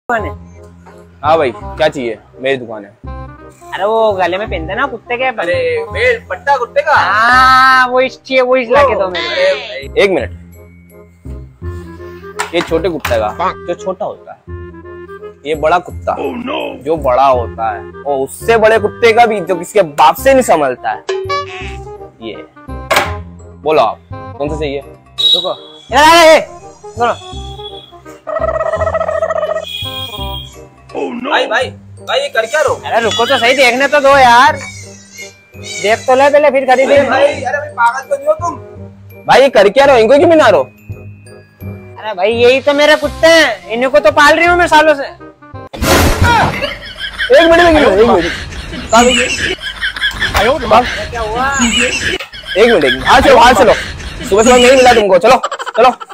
हाँ भाई, क्या चाहिए? मेरी दुकान है। अरे वो गले में पहनते ना कुत्ते के। अरे बेल्ट पट्टा कुत्ते का। हाँ वो चाहिए, वो लाके दो मेरे। एक मिनट, ये छोटे कुत्ते का जो छोटा होता है, ये बड़ा कुत्ता जो बड़ा होता है, और उससे बड़े कुत्ते का भी जो किसके बाप से नहीं संभलता है। ये बोलो आप कौन सा चाहिए? रुको भाई भाई भाई, ये कर क्या रहो? अरे रुको तो सही, देखने तो दो यार, देख तो ले पहले फिर खरीदे। भाई अरे भाई, पागल तो नहीं हो तुम? भाई ये कर क्या रहो? इनको क्यों मिला रहो? अरे भाई यही तो मेरे कुत्ते हैं, इन्हीं को तो पाल रही हूँ मैं सालों से। एक मिनट क्या हुआ? एक मिनट, बाहर चलो, सुबह सुबह नहीं मिला तुमको, चलो चलो।